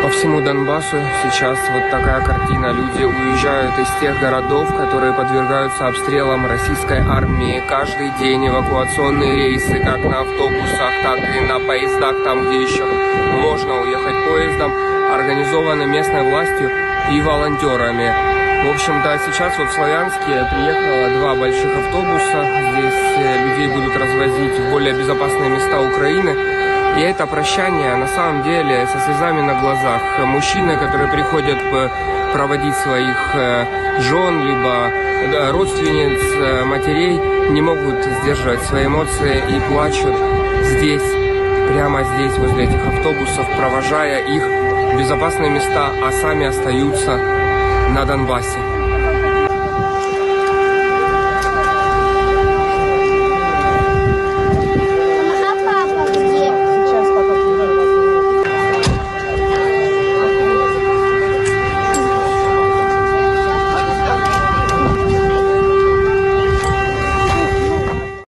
По всему Донбассу сейчас вот такая картина. Люди уезжают из тех городов, которые подвергаются обстрелам российской армии. Каждый день эвакуационные рейсы, как на автобусах, так и на поездах, там, где еще можно уехать поездом, организованы местной властью и волонтерами. В общем-то, сейчас вот в Славянске приехало 2 больших автобуса. Здесь людей будут развозить в более безопасные места Украины. И это прощание, на самом деле, со слезами на глазах. Мужчины, которые приходят проводить своих жен, либо родственниц, матерей, не могут сдерживать свои эмоции и плачут здесь, прямо здесь, возле этих автобусов, провожая их в безопасные места, а сами остаются на Донбассе.